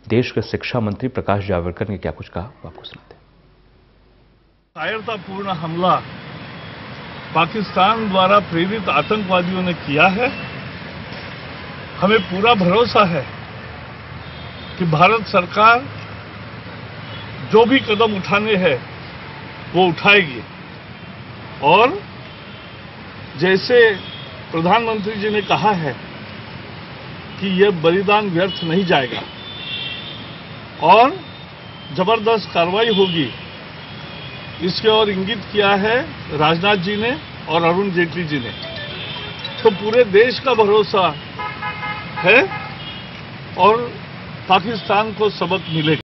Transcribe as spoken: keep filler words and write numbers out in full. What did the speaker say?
देश के शिक्षा मंत्री प्रकाश जावड़ेकर ने क्या कुछ कहा, आपको सुनाते हैं। कायरतापूर्ण हमला पाकिस्तान द्वारा प्रेरित आतंकवादियों ने किया है। हमें पूरा भरोसा है कि भारत सरकार जो भी कदम उठाने हैं वो उठाएगी और जैसे प्रधानमंत्री जी ने कहा है कि यह बलिदान व्यर्थ नहीं जाएगा और जबरदस्त कार्रवाई होगी, इसके और इंगित किया है राजनाथ जी ने और अरुण जेटली जी ने। तो पूरे देश का भरोसा है और पाकिस्तान को सबक मिलेगा।